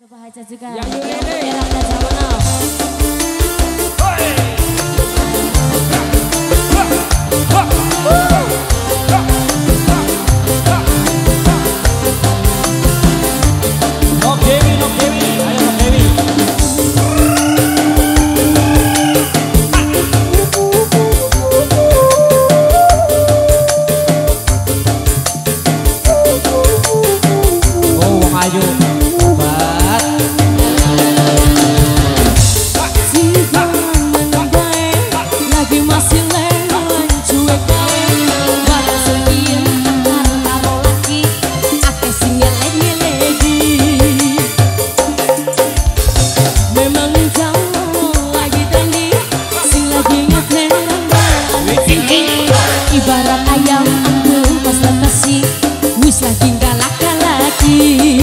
Bahagia juga. Yang ini. Ibarat ayam ambil pas lekasi, wis lagi galak-galaki.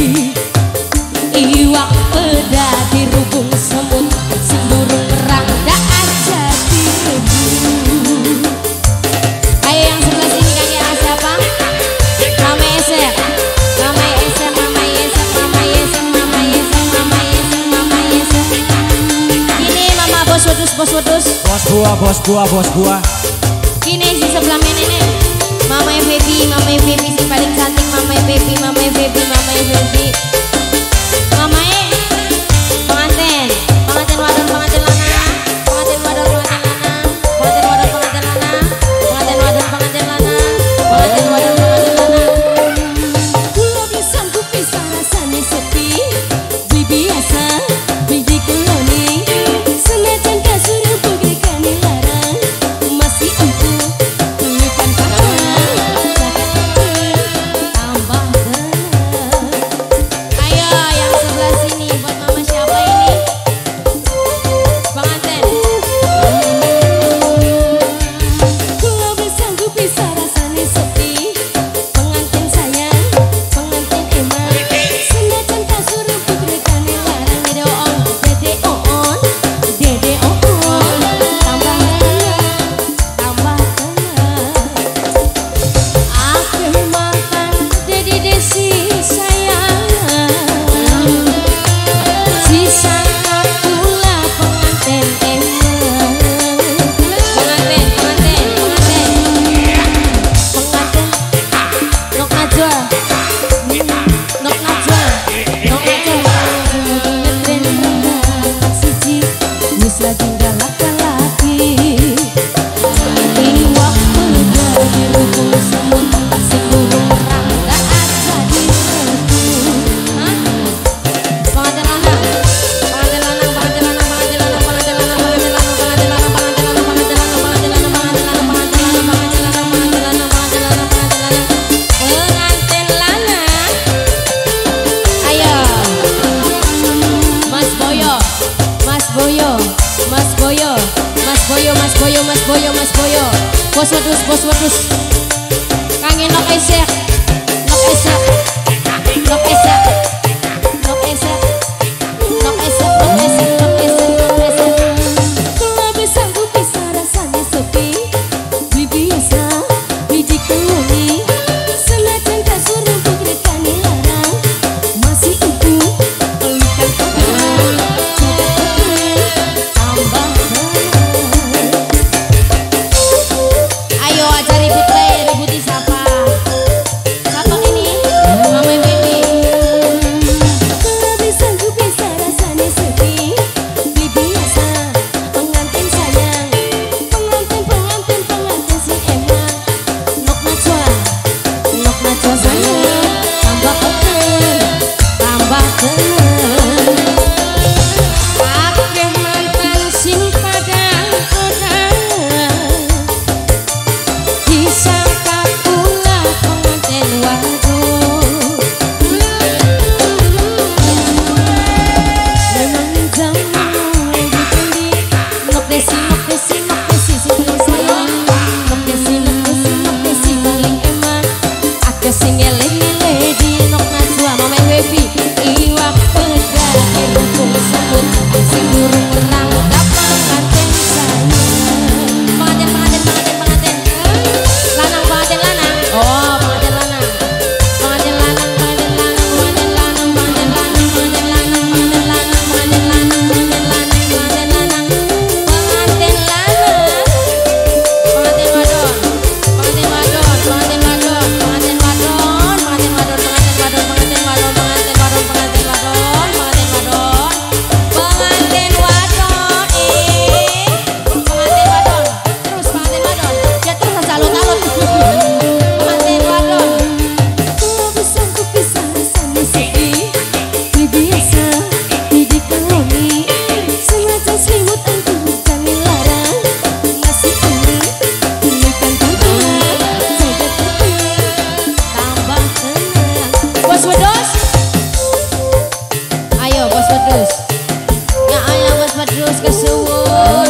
Iwak peda dirubung semut, sing durung perang dak aja direbut. Ayo yang sebelah sini kan ya, siapa? Mama Esek, Mama Esek, Mama Esek, Mama Esek, Mama Esek, Mama Esek, Mama Esek. Ini Mama bos wedus, bos wedus. Bos buah, bos buah, bos buah. Ini si sebelah nenek, Mama Baby, Mama Baby si paling cantik, Mama Baby, Mama Baby, Mama Baby. Mama pengantin, pengantin wadon, pengantin lana, pengantin wadon, pengantin lana, pengantin wadon, pengantin lana, pengantin wadon, pengantin lana, pengantin wadon, pengantin lana. Kulo bisa ku pisah rasane sepi, biasa, biji keloni, senajan kasur bugrekan larang, masih empuk. Mas Boyo, bos wedus, kangen nok esek, nok esek, nok esek, nok esek, nok esek, nok esek, nok esek, nok esek. Kalau bisa ku pisah rasanya sepi, biasa, biji keloni, senajan kasur untuk rekan larang, masih utuh, pelukan kotor, tambah. Ributi siapa? Siapa ini? Mama Baby. Pedus. Ya ayah bos pedus kesuwun.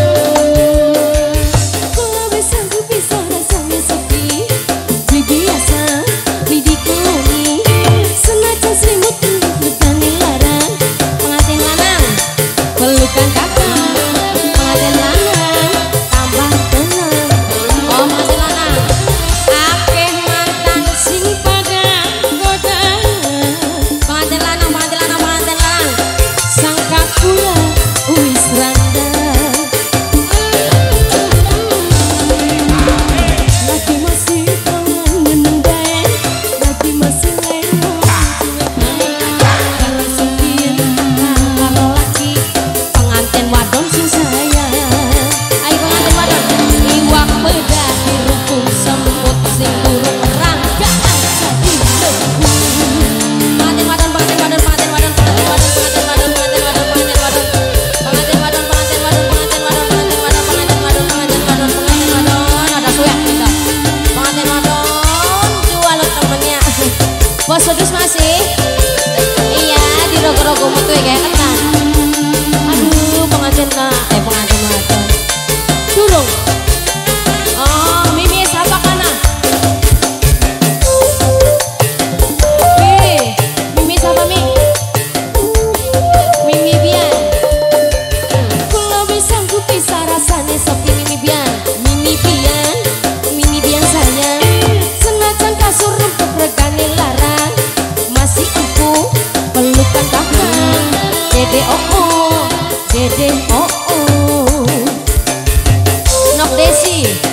Kalau bersanggup bisa rasanya sepi, biasa didikoni. Senajan selimut pelukan larang, Pengantin lanang, pelukan kakak, pengantin lanang, tambah tenang. oh pengantin lanang. Akeh mantan Sing pada goda, pengantin lanang, pengantin lanang, pengantin lanang. sangka pula wis randa. Lagi masih kangen menendai, lagi masih lewat kalau sekian Kalau lagi pengantin wadon sing sayang. Ayo pengantin wadon, iwak bedah dirukung semput sing burung ranggaan jadi lebu. Pengantin wadon, pengantin wadon, pengantin wadon, pengantin wadon, pengantin wadon, pengantin wadon, pengantin wadon, pengantin wadon, pengantin wadon, pengantin wadon, pengantin wadon, pengantin wadon, pengantin wadon, pengantin wadon, ada suyak kita. Pengantin wadon, jual lo temennya. Bos pedus masih? Iya, di rogo-rogo metu ya kayak ketan. Aduh, pengantin wadon. Durung. Oh, Mimi siapa kana? Mimi siapa Mi? Mimi Bian. kalau bersanggup bisa rasanya sepi. Mimi Bian. Mimi Bian, Mimi Bian sayang. Senajan kasur rempuk regane larang, masih empuk pelukan kakak. Dede oh. Dede oh oh. Nok Desi.